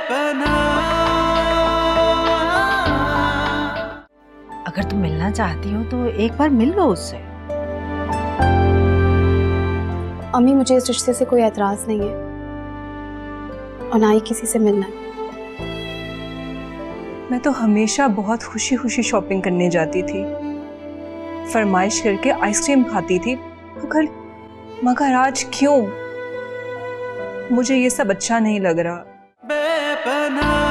अगर तुम मिलना चाहती हो तो एक बार मिल लो उससे। अम्मी, मुझे इस रिश्ते से कोई एतराज नहीं है और ना ही किसी से मिलना है। मैं तो हमेशा बहुत खुशी खुशी शॉपिंग करने जाती थी, फरमाइश करके आइसक्रीम खाती थी, मगर आज क्यों? मुझे ये सब अच्छा नहीं लग रहा।